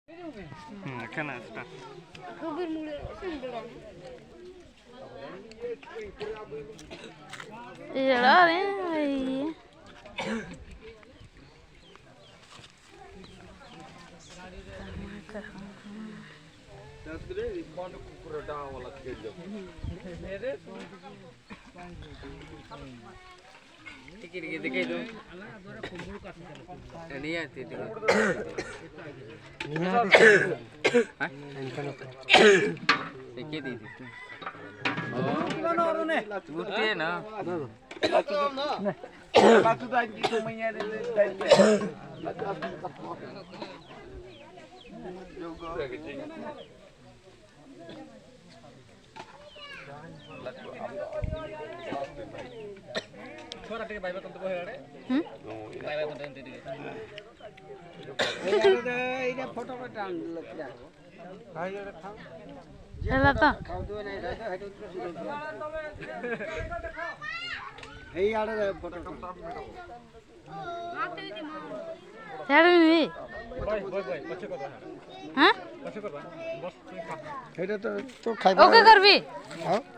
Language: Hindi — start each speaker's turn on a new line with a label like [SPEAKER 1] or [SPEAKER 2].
[SPEAKER 1] खाना स्टा
[SPEAKER 2] खबर मुळे संडला येला रे भाई
[SPEAKER 3] That's one kukura down wala kid.
[SPEAKER 1] Ticket के दिखाई दो नहीं आती थी नहीं आती देखिए दी थी मुझे ना
[SPEAKER 3] Batu tadi tu menyada tadi. Juga. Suara dia baik betul boleh ada? Baik betul nanti dia. Ini foto betul lepas. Ayo rekam.
[SPEAKER 2] चला तो
[SPEAKER 3] हे यार फोटो
[SPEAKER 2] यार नहीं
[SPEAKER 3] बॉय पछे को
[SPEAKER 2] हां
[SPEAKER 3] पछे को बस हेडा तो खाइ
[SPEAKER 2] ओके कर भी
[SPEAKER 3] हां